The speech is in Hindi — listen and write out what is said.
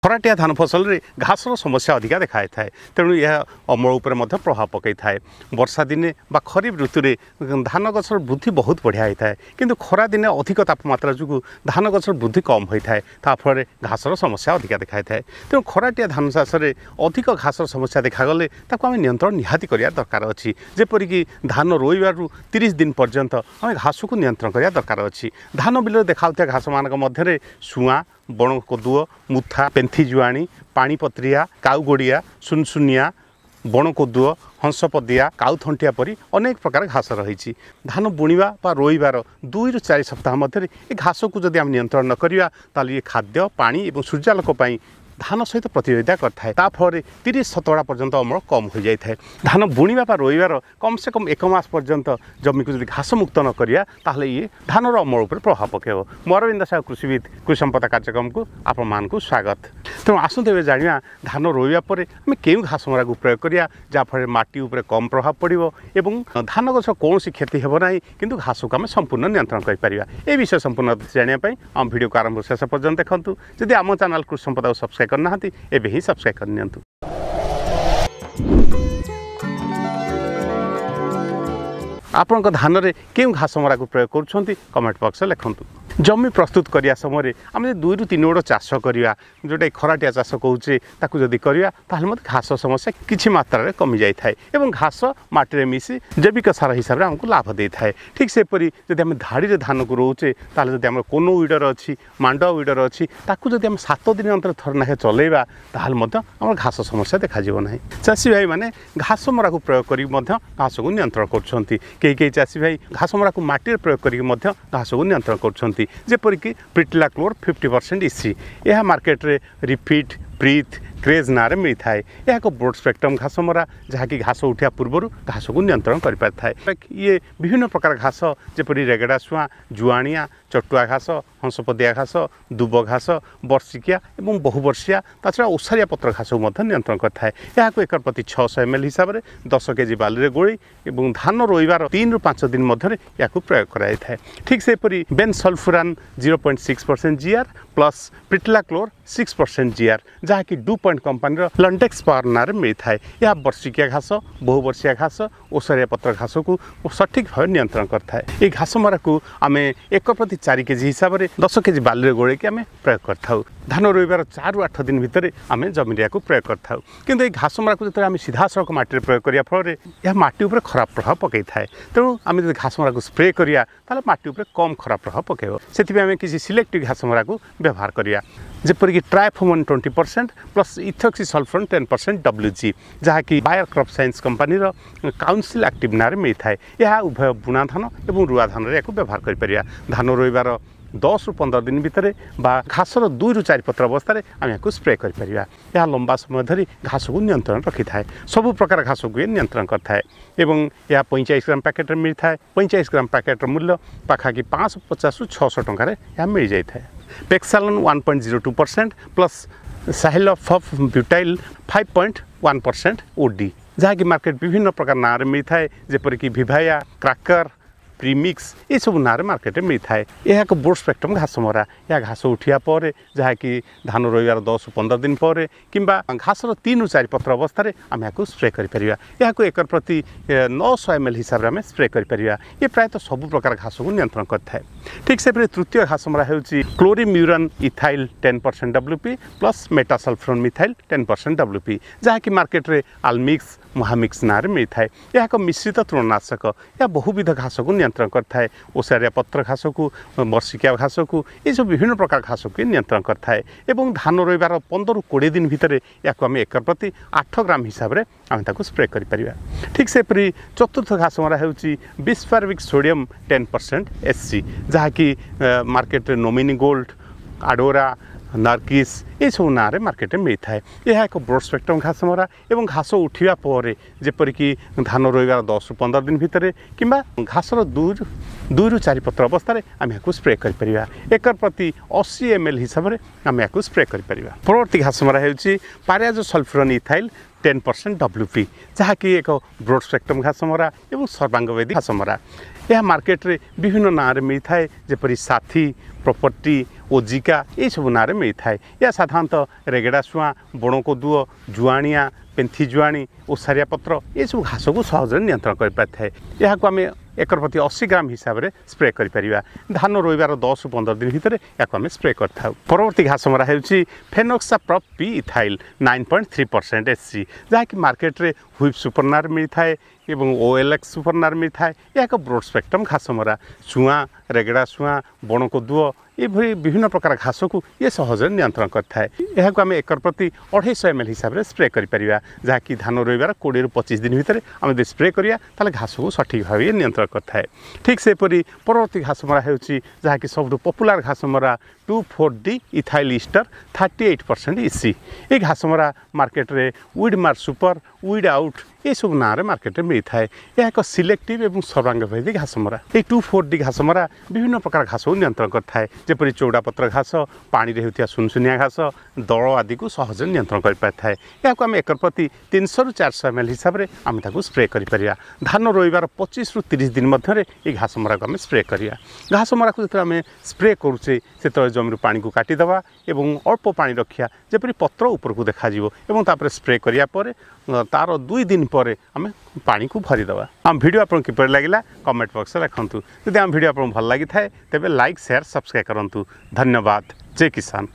खराटिया धान फसल रे घासर समस्या अधिका देखाई थाए तेणु यह अमल उपर मध्य प्रभाव पकई थाए। वर्षा दिने बा खरीफ ऋतु रे धान गछर वृद्धि बहुत बढ़िया होता है किंतु खरा दिने अधिक तापमात्रा जुगु धान गछर वृद्धि कम होता है ता फल घासर समस्या अधिका देखाई थाए। तेणु खराटिया धान चाष रे अधिक घासर समस्या देखागले ताको आम नियंत्रण निहाती करिया दरकार अछि। जेपरिक धान रोइबारु 30 दिन पर्यंत आम घास को नियंत्रण करिया दरकार अछि। धान बिल देखाउथिया घास मानक मध्य शुआ बण कोदुओ मुथा पेंथी जुआणी पाणीपत्रिया काउगोड़िया सुनसुनिया बण कोदुओ हंसपदिया काउथंटिया परी अनेक प्रकार घास रही। धान बुणवा बा रोइबार 2 ରୁ 4 सप्ताह मध्य घास को जदि आम नियंत्रण न करिया ताले खाद्य पानी और सूर्यालोक पाई धान सहित प्रतियोगिता करता है फल 30 शतकड़ा पर्यंत अमल कम हो जाए। धान बुणवा बा रोइबार कम से कम 1 मास पर्यंत जमी को घास मुक्त न करिया ताहले ये धान अमल उपर प्रभाव पकेब। मो अरविंद साहू कृषिविद कृषि संपदा कार्यक्रम को आपण मानकु स्वागत। तेणु आसतु ए जानिया धान रोइबा परे आम केउ घासमरा को प्रयोग करिया जाफल माटी उपर कम प्रभाव पड़िबो एवं धान गछ कौन क्षति हेब नाही किंतु घास को आम संपूर्ण नियंत्रण कर परिबा। ए विषय संपूर्ण जानिया पई आम वीडियो को आरंभ शेष पर्यंत देखंतु। जदि आम चैनल कृषि संपदा को सब्सक्राइब करना एबे ही सब्सक्राइब कर नियंतु। आपण धान रे केउ घासमरा को प्रयोग करूछंती कमेंट बॉक्स लिखंतु। जमी प्रस्तुत करिया समय आम 2 ରୁ 3 गोड़ चाष करिया जोटा खराटिया चाष कहूचे ताकू जदि करिया ताहले मत घास समस्या किछि मात्रा रे कमी जाय थाए एवं घास माटी रे मिसी जैविक सार हिसाब रे हमको लाभ दे थाए। ठीक से परी जदि हम धाड़ी रे धान को रोचे ताहले जदि हम कोनो वीडर अछि मांडा वीडर अछि ताकू जदि हम 7 दिन अंतर थर नाहे चलेबा ताहले मत हम घास समस्या देखा जीव नाही। चाषी भाई माने घास मरा को प्रयोग करी मध्य घास को नियंत्रण करछंती। केई चाषी भाई घास मरा को माटी रे प्रयोग करी मध्य घास को नियंत्रण करछंती। जेपरिक प्रिटिलाक्लोर 50% इसी यह मार्केट रे रिफिट प्रीथ क्रेज ना मिलता है। यह एक ब्रोड स्पेक्ट्रम घास मरा जहाँकि घास उठा पूर्व घास को नियंत्रण कर पारि था। ये विभिन्न प्रकार घास जेपरी रेगड़ा शुआ जुआणिया चटुआ घास हंसपदिया घास दुब घास वर्षिकिया और बहुवर्षिया ताछड़ा ओसारिया पत्र घास को नियंत्रण करता है। यह एकर प्रति 600 ml हिसाब से 10 kg बाली गोली और धान रोइबार 3 ରୁ 5 दिन मध्य या प्रयोग कराई था। ठीक से bensulfuron 0.6% GR plus pretilachlor 6% GR जहाँकि DuPont company Londax power ना मिलता है। यह वर्षिकिया घास बहुवर्षिया घास ओसारिया पत्र घास को सठिक भाव नियंत्रण करता है। ये घास मरा को आम 1 प्रति 4 kg हिसाब से 10 kg बाली गोले कि आम प्रयोग करथाउ। धान रोइबार 4 ରୁ 8 दिन भितर आम जमीन को प्रयोग करथाउ किंतु घास मरा को जो आम सीधा सड़क माटी प्रयोग करिया फल यह माटी उपर खराब प्रभाव पकई थाए। तेणु आम जो घास मरा को स्प्रे करिया ताले माटी उपर कम खराब प्रभाव पकेब। से आम किसी सिलेक्टिव घास मरा को व्यवहार करिया जेपरिक triafamone 20% plus ethoxysulfuron 10% WG जहाँकि Bayer crop science company Council active ना मिलता है। यह उभय बुणा धान और रुआ धान रे व्यवहार कर परिया। धान रोइबार 10 ରୁ 15 दिन भितर बा घासर 2 ରୁ 4 पत्र अवस्था आम या स्प्रे कर परिया। यह लंबा समय धरी घास को नियंत्रण रखी थाए। सबु प्रकार घास को नियंत्रण करता है एवं यह 45 ग्राम पैकेट मिलता है। 45 ग्राम पैकेट मूल्य पाखाकि 550 ରୁ 600 टंका यह मिल जाता है। पेक्सालन 1.02% प्लस साहिलोफ ब्यूटाइल 5.1% OD जहाँकि मार्केट विभिन्न प्रकार ना मिलता है जेपरिक विभाया क्राकर प्रीमिक्स ये सब ना मार्केट मिलता है। यह एक ब्रोड स्पेक्ट्रम घास मरा या घास उठिया पर जहाँकि धान रोइबार 10 ରୁ 15 दिन पर किंबा घासर 3 ରୁ 4 पत्र अवस्था आम या स्प्रे कर एकर प्रति 900 ml हिसाब से आम स्प्रे कर ये प्रायतः सब प्रकार घास को नियंत्रण करता है। ठीक से तृतीय घास मरा हो chlorimuron ethyl 10% WP plus metsulfuron methyl 10% WP जहाँकि मार्केट रे आलमिक्स महामिक्स ना मिलता है। यह एक मिश्रित तृणनाशक या बहुविध घास को नियंत्रण करता है। ओसारिया पत्र घास को वर्षिकिया घास को ये सब विभिन्न प्रकार घास को नियंत्रण करता है एवं धान रोइबार 15 ରୁ 20 दिन भितर या आम एकर प्रति 8 ग्राम हिसाब से आम स्प्रे कर परिया। ठीक से चतुर्थ घास मरा हो बिस्फेरिक सोडियम 10% SC जहाँकि मार्केट रे नोमिनी गोल्ड आडोरा नार्किस ये सब ना मार्केट में मिलता है। यह एक ब्रोड स्पेक्ट्रम घास मरा एवं घास उठा पर जेपरिक धान रोइबार 10 ରୁ 15 दिन भितर किंबा घासर 2 ରୁ 4 पत्र अवस्था आम या स्प्रे कर परिया। एकर प्रति 80 ml हिसाब से आम या स्प्रे कर परिया। परवर्ती घास मरा हो पारियाज सल्फुरन इथाइल 10% WP जहाँकि एक ब्रोड स्पेक्ट्रम घास मरा एवं सर्वांगवेदी घास मरा। यह मार्केट रे विभिन्न ना मिलता है जेपरी साथी प्रॉपर्टी ओजिका ये सब ना मिल था या साधारणतः रेगड़ा शुआ बण कोदुओ जुआणिया पेंथी जुआणी ओसारिया पत्र ये सब घास को सहज नियंत्रण कर पारि थाए या एकर प्रति 80 ग्राम हिसाब से स्प्रे करिपरिबा धान रोइबार 10 रु 15 दिन भितर या आम स्प्रे करथाउ। परवर्ती घासमरा हेउची फेनोक्साप्रॉप पी इथाइल 9.3% एससी जहाँकि मार्केट रे व्हिप सुपरनार मिलता है एवं ओएलएक्स सुपरनार मिलता है यह एक ब्रोड स्पेक्ट्रम घासमरा चुआ रेगड़ा चुआ बण कोदुओ ये विभिन्न प्रकार घास को ये सहज नियंत्रण करता है आम एकर प्रति 250 ml हिसाब से स्प्रे करिपरिबा जहाँकि धान रोइबार 20 रु 25 दिन भितर आम यदि स्प्रे करिया ताले घास को सठिक भाव नियंत्रण करता है। ठीक सेपरी परवर्ती घासमरा हेउची जहाँकि सबुठ पपुलार घासमरा 2,4-D इथाइल ईस्टर 38% इसी ये घासमरा मार्केट रे वीडमार्क सुपर वीड आउट ये सब ना मार्केट में मिलता है यह एक सिलेक्टिव एवं सर्वांगभेदी घासमरा ये 2,4-D घासमरा विभिन्न प्रकार घास को नियंत्रण करता है जेपरी चौड़ा पत्र घास पानी रे होतिया सुनसुनिया घास दल आदि को सहज नियंत्रण कर पाता है या आम एकर प्रति 300 रु 400 ml हिसाब से आम स्प्रे करिपरिया धान रोइबार 25 रु 30 दिन मध्य ये घासमरा को आम स्प्रे करिया घासमरा को जो आम स्प्रे करुचे से जमी पानी को काटिदेवा एवं अल्प पानी रखिया जेपरी पत्र ऊपर को देखा एवं तापर स्प्रे करिया परे तार 2 दिन पर आम पानी को भरीदे। आम वीडियो आपको किपर लगे कमेंट बॉक्स में लिखुँ जब आम वीडियो आपको भल लगी था तेज लाइक शेयर सब्सक्राइब करूँ। धन्यवाद। जय किसान।